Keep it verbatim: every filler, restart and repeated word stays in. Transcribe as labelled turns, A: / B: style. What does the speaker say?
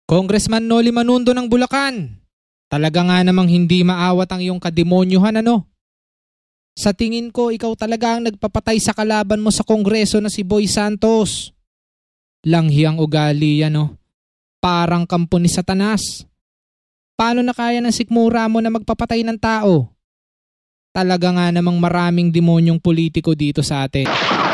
A: Congressman Noli Manundo ng Bulacan, talaga nga namang hindi maawat ang iyong kademonyuhan ano? Sa tingin ko, ikaw talaga ang nagpapatay sa kalaban mo sa Kongreso na si Boy Santos. Langhiyang ugali yan no? Parang kampo ni Satanas. Paano na kaya ng sikmura mo na magpapatay ng tao? Talaga nga namang maraming demonyong politiko dito sa atin.